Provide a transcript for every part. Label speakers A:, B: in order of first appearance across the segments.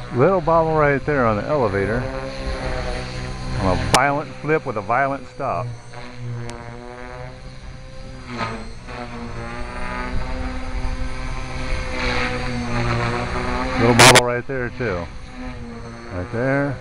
A: Little bobble right there on the elevator. On a violent flip with a violent stop. Little bobble right there too. Right there.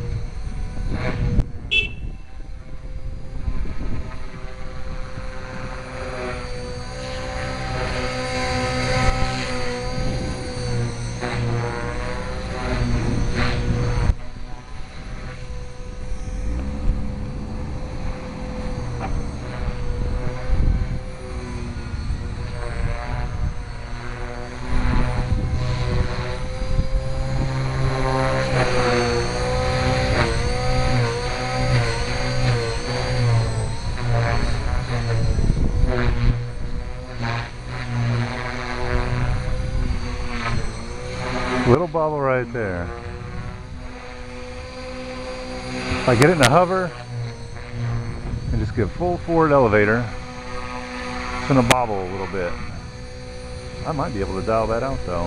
A: Little bobble right there. If I get it in a hover and just give full forward elevator, it's gonna bobble a little bit. I might be able to dial that out though.